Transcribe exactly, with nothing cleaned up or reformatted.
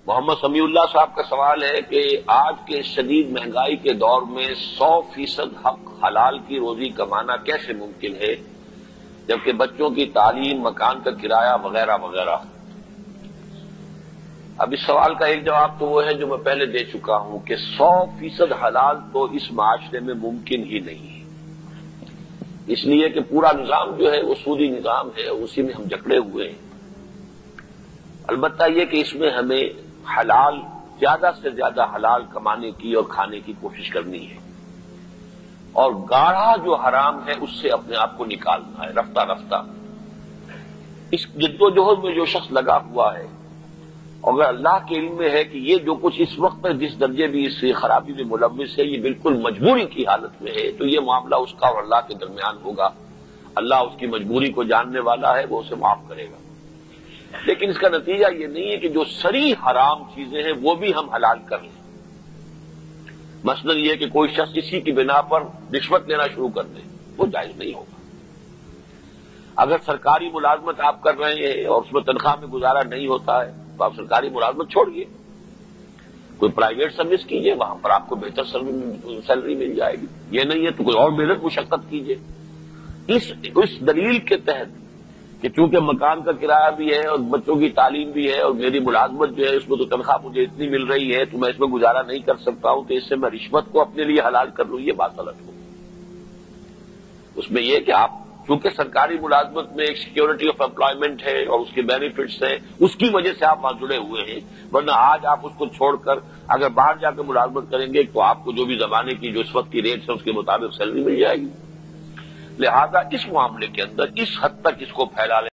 محمد سمیع اللہ صاحب کا سوال ہے کہ آج کے شدید مہنگائی کے دور میں سو فیصد حق حلال کی روزی کمانا کیسے ممکن ہے جبکہ بچوں کی تعلیم، مکان کا کرایہ وغیرہ وغیرہ۔ اب اس سوال کا ایک جواب تو وہ ہے جو میں پہلے دے چکا ہوں کہ سو فیصد حلال تو اس معاشرے میں ممکن ہی نہیں ہے، اس لیے کہ پورا نظام جو ہے وہ سودی نظام ہے، اسی میں ہم جکڑے ہوئے ہیں۔ البتہ یہ کہ اس میں ہمیں حلال، زیادہ سے زیادہ حلال کمانے کی اور کھانے کی کوشش کرنی ہے، اور گاڑھا جو حرام ہے اس سے اپنے آپ کو نکالنا ہے رفتہ رفتہ۔ اس جدوجہد میں جو شخص لگا ہوا ہے، اگر اللہ کے علم میں ہے کہ یہ جو کچھ اس وقت پر جس درجے بھی اس خرابی میں ملوث ہے یہ بالکل مجبوری کی حالت میں ہے، تو یہ معاملہ اس کا اور اللہ کے درمیان ہوگا۔ اللہ اس کی مجبوری کو جاننے والا ہے، وہ اسے معاف کرے گا۔ لیکن اس کا نتیجہ یہ نہیں ہے کہ جو صریح حرام چیزیں ہیں وہ بھی ہم حلال کر لیں۔ مثلا یہ کہ کوئی شخص اسی کی بنا پر رشوت لینا شروع کر دے، وہ جائز نہیں ہوگا۔ اگر سرکاری ملازمت آپ کر رہے ہیں اور اس میں تنخواہ میں گزارا نہیں ہوتا ہے تو آپ سرکاری ملازمت چھوڑیے، کوئی پرائیویٹ سروس کیجیے، وہاں پر آپ کو بہتر سیلری مل جائے گی۔ یہ نہیں ہے تو کوئی اور محنت مشقت کیجیے۔ اس اس دلیل کے تحت کہ چونکہ مکان کا کرایہ بھی ہے اور بچوں کی تعلیم بھی ہے اور میری ملازمت جو ہے اس میں تو تنخواہ مجھے اتنی مل رہی ہے تو میں اس میں گزارا نہیں کر سکتا ہوں، تو اس سے میں رشوت کو اپنے لیے حلال کر لوں، یہ بات غلط ہو۔ اس میں یہ کہ آپ چونکہ سرکاری ملازمت میں ایک سیکیورٹی آف امپلائمنٹ ہے اور اس کے بینیفٹس ہیں، اس کی وجہ سے آپ وہاں جڑے ہوئے ہیں، ورنہ آج آپ اس کو چھوڑ کر اگر باہر جا کے ملازمت کریں گے تو آپ کو جو بھی زمانے کی جو اس وقت کی ریٹ ہے اس کے مطابق سیلری مل جائے گی۔ لہذا اس معاملے کے اندر اس حد تک اس کو پھیلا لیں